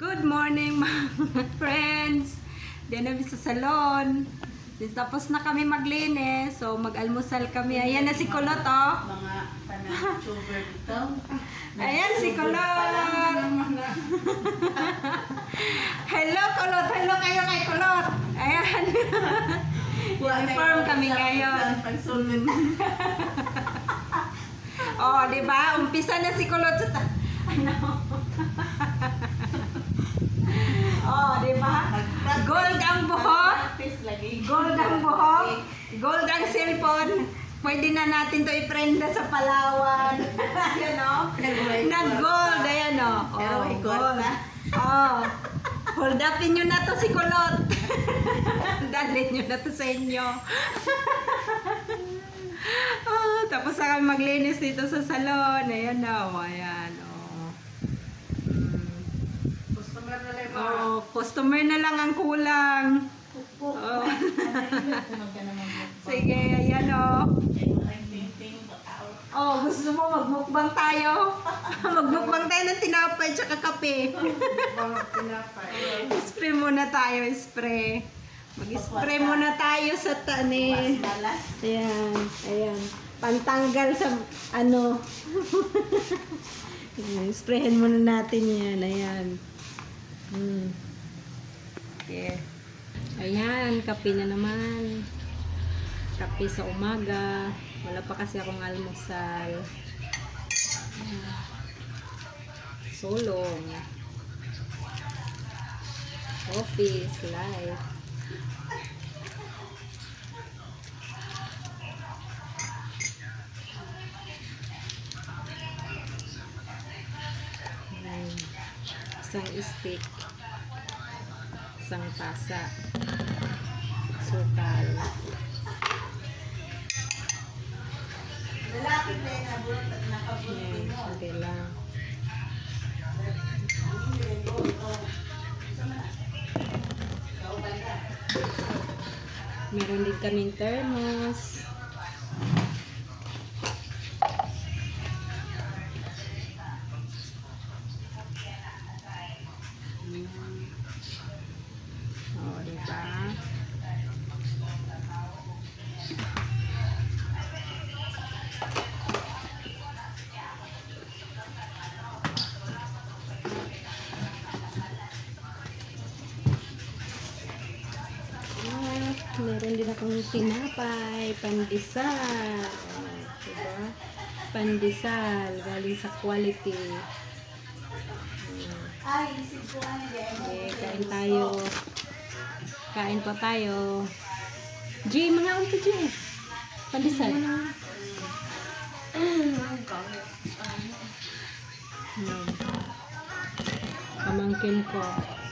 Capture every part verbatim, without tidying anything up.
Good morning mga friends. Diyan na sa salon. Tapos na kami maglinis. So mag-almusal kami. Ayan na si Kulot, oh. Mga panang-tuber dito. Ayan si Kulot. Hello Kulot. Hello kayo kay Kulot. Ayan. Uniform kami ngayon. Oh, di ba? Umpisa na si Kulot sa ta- ano? Oh, di ba? Gold ang buhok. Gold ang buhok. Gold ang cellphone. Pwede na natin to i-prenda sa Palawan. Ayan, oh. Nag-gold. Ayan, oh. Oh, gold. Oh. Hold upin nyo na to si Kulot. Dalhin nyo na to sa inyo. Oh, tapos na kami maglinis dito sa salon. Ayan na, oh. Ayan, oh. Oh, customer na lang ang kulang. Oh. Sige, ayan, oh. Oh, gusto mo magmukbang tayo? Magmukbang tayo ng tinapay tsaka kape. Spray muna tayo, spray. Mag-spray muna tayo sa tani. Ayan, ayan. Pantanggal sa ano. Sprayhin muna natin yan. Ayan. Hmm. Okay. Ayan, kape na naman. Kape sa umaga. Wala pa kasi akong almusal. Solong. Coffee, life. Isang stick, isang tasa, sukal. Lalaki na yung nabulot at nakabulot mo. Okay lang. Meron din kaming thermos. Oh, diba? At meron din akong tinapay, pandesal. Oh, diba? Pandesal, galing sa quality. Ay, isip ko nga Okay, kain tayo. Kain pa tayo. G, mga unto G. Pandesal. Hmm. Pamangkin ko.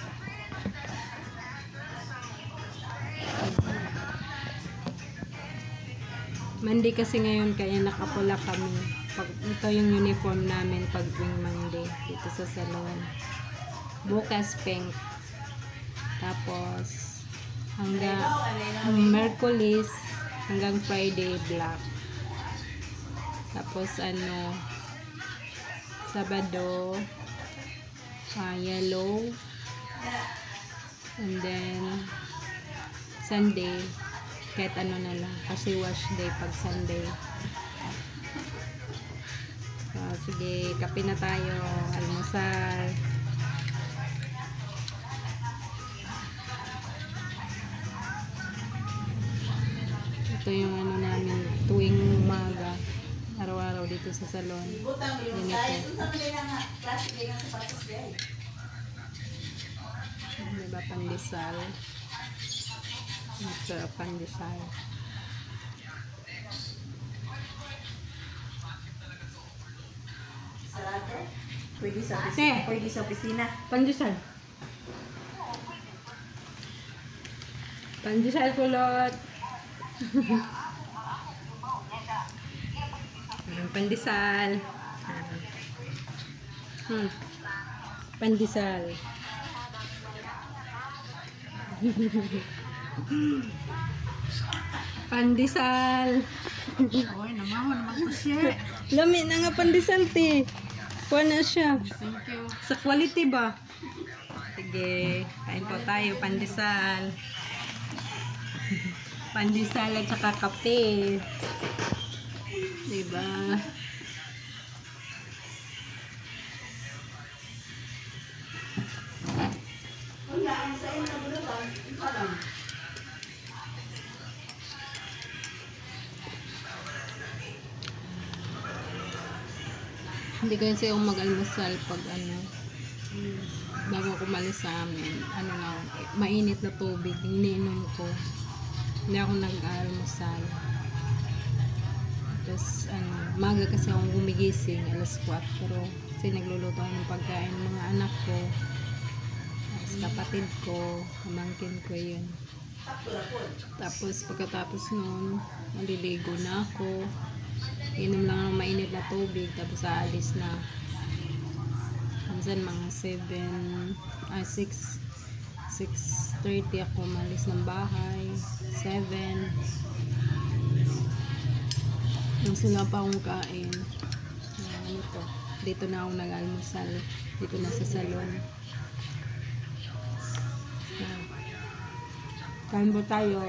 Monday kasi ngayon kaya nakapula kami. Pag, ito yung uniform namin pag tuwing Monday dito sa salon. Bukas pink. Tapos hanggang Merkulis hanggang Friday black. Tapos ano Sabado uh, yellow. And then Sunday kahit ano na lang kasi wash day pag Sunday. So, sige, kape na tayo, almusal. Ito yung ano namin tuwing umaga, araw-araw dito sa salon. Ganito. Diba pandesal? Ito pandesal. Pwede sa opisina. Pwede sa opisina. Pandesal. Pandesal Kulot. Pandesal. Hmm. Pandesal. Pandesal. Oy, namamo naman ko siya. Lami na nga pandesal, te. Kuha na siya. Thank you. Sa quality ba? Sige, kain po tayo, pandesal. Pandesal at saka kape. Diba? Hindi kasi ako mag-almusal pag ano, bago ako malis sa amin, ano na, mainit na tubig, iniinom ko. Hindi ako nag-almusal. Tapos, ano, maga kasi akong gumigising, alas kwatro. Kasi nagluluto ako ng pagkain ng mga anak ko. Tapos kapatid ko, pamangkin ko yun. Tapos pagkatapos nun, maliligo na ako. Inom lang ng mainit na tubig, tapos aalis na. Minsan mga seven, ah, six, six thirty ako malis ng bahay. seven. Nung sila pa akong kain. Ano to? Dito na ako nag-almusal. Dito na sa salon. Kain po tayo.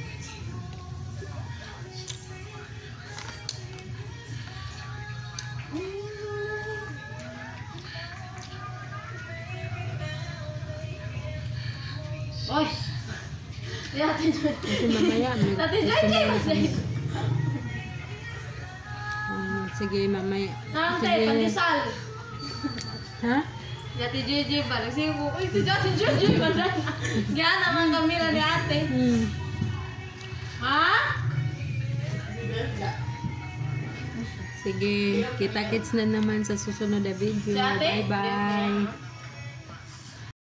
Oy! Yatin dyan. Kasi mamaya. Yatin dyan. Um, sige, mamaya. Nangante, Sige. pandesal. Ha? Yati J J ba? Nagsigo ko, uy, si Yati J J ba na? Gaya naman kami na ni ate. Hmm. Ha? Sige, kita-kits na naman sa susunod na video. Si ate? Bye-bye.